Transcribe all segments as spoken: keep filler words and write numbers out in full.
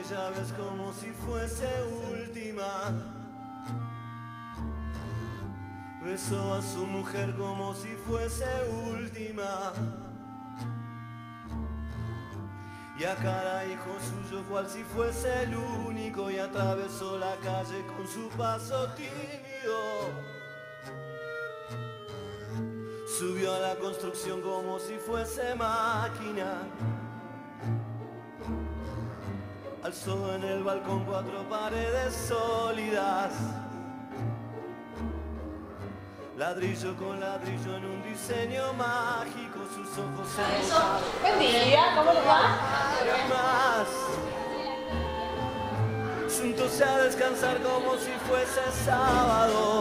aquella vez como si fuese última. Besó a su mujer como si fuese última. Y a cada hijo suyo cual si fuese el único. Y atravesó la calle con su paso tímido. Subió a la construcción como si fuese máquina. Alzó en el balcón cuatro paredes sólidas. Ladrillo con ladrillo en un diseño mágico. Sus ojos se rosaron. Buen día, ¿cómo les va? Más. Sentóse a descansar como si fuese sábado.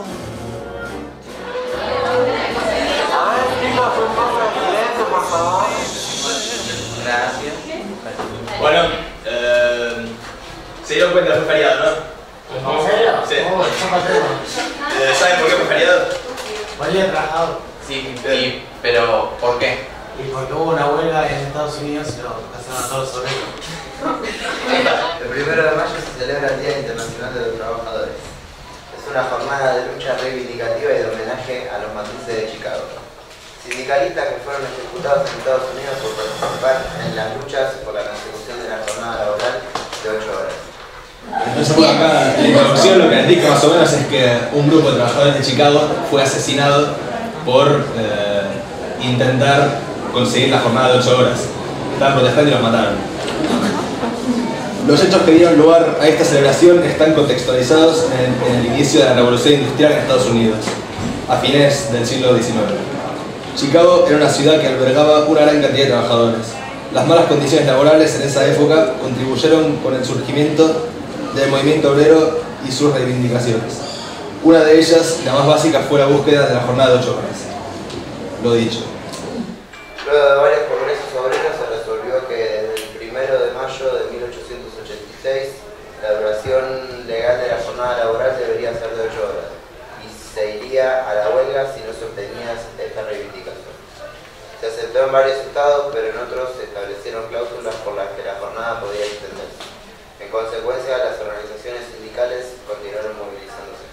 A ver, chicos, un poco de silencio, por favor. Gracias. Bueno, eh, se dieron cuenta que fue feriado, ¿no? ¿En serio? Sí. Oh, Eh, ¿Saben por qué fue feriado? Buen día, trabajador. Sí, y, pero ¿por qué? Y porque hubo una huelga en Estados Unidos y lo casaron a todos los obreros. El primero de mayo se celebra el Día Internacional de los Trabajadores. Es una jornada de lucha reivindicativa y de homenaje a los matrices de Chicago. Sindicalistas que fueron ejecutados en Estados Unidos por participar en las luchas por la consecución de la jornada laboral de ocho horas. Entonces, bueno, acá en la introducción lo que indica más o menos es que un grupo de trabajadores de Chicago fue asesinado por eh, intentar conseguir la jornada de ocho horas. Estaban protestando y los mataron. Los hechos que dieron lugar a esta celebración están contextualizados en, en el inicio de la Revolución Industrial en Estados Unidos, a fines del siglo diecinueve. Chicago era una ciudad que albergaba una gran cantidad de trabajadores. Las malas condiciones laborales en esa época contribuyeron con el surgimiento del movimiento obrero y sus reivindicaciones. Una de ellas, la más básica, fue la búsqueda de la jornada de ocho horas. Lo dicho. Luego de varios congresos obreros se resolvió que desde el primero de mayo de mil ochocientos ochenta y seis la duración legal de la jornada laboral debería ser de ocho horas y se iría a la huelga si no se obtenía esta reivindicación. Se aceptó en varios estados, pero en otros se establecieron cláusulas por las que la jornada podía extenderse. En consecuencia, las organizaciones sindicales continuaron movilizándose.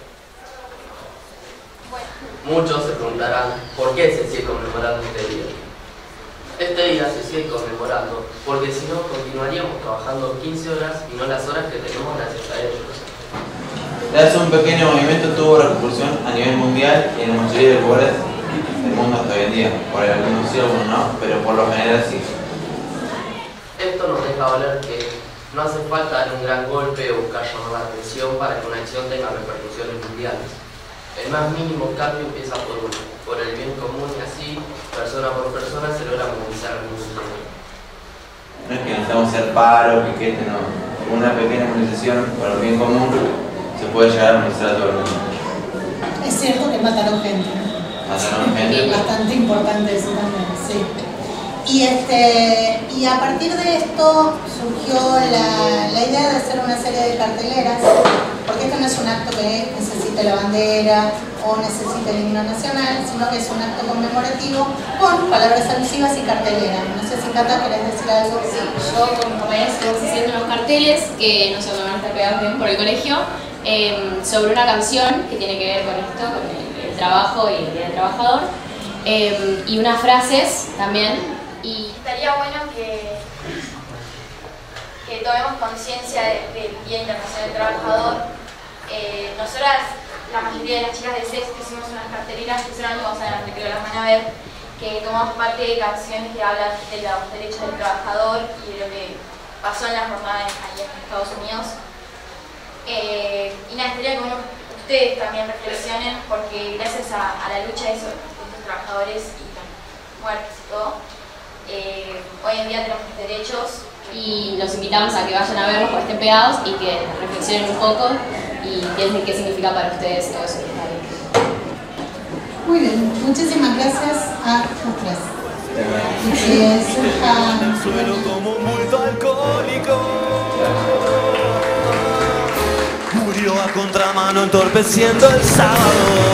Muchos se preguntarán por qué se sigue conmemorando este día. Este día se sigue conmemorando porque si no continuaríamos trabajando quince horas y no las horas que tenemos gracias a ellos. Gracias a un pequeño movimiento tuvo repercusión a nivel mundial y en la mayoría de lugares del mundo hasta hoy en día. Por algunos sí, algunos no, pero por lo general sí. Esto nos deja ver que no hace falta dar un gran golpe o buscar llamar la atención para que una acción tenga repercusiones mundiales. El más mínimo cambio empieza por uno, por el bien común y así, persona por persona, se logra movilizar el mundo entero. No es que necesitamos hacer paro, piquete, no. Una pequeña movilización por el bien común se puede llegar a movilizar a todo el mundo. Es cierto que mataron gente. Mataron gente. Es bastante importante eso también, sí. Y, este, y a partir de esto surgió la, la idea de hacer una serie de carteleras, porque esto no es un acto que necesite la bandera o necesite el himno nacional, sino que es un acto conmemorativo con palabras alusivas y carteleras. No sé si Cata, ¿querés decir algo? Sí, yo con compañeros estamos haciendo unos carteles que no sé dónde van a estar pegados bien por el colegio, eh, sobre una canción que tiene que ver con esto, con el, el trabajo y el Día del Trabajador, eh, y unas frases también. Y estaría bueno que, que tomemos conciencia de, del Día Internacional del Trabajador. Eh, nosotras, la mayoría de las chicas de C E S, que hicimos unas carteleras que seguramente vamos a ver, creo que las van a ver, que tomamos parte de canciones que hablan de los derechos del trabajador y de lo que pasó en la jornada allá en Estados Unidos. Eh, y nada, estaría bueno que ustedes también reflexionen, porque gracias a, a la lucha de esos, de esos trabajadores y las muertes y todo, Eh, hoy en día tenemos derechos y los invitamos a que vayan a verlos, que estén pegados y que reflexionen un poco y piensen qué significa para ustedes todo eso que está bien. Muy bien, muchísimas gracias a los tres. Y que surja En el suelo como un bulto alcohólico. Murió a contramano entorpeciendo el sábado.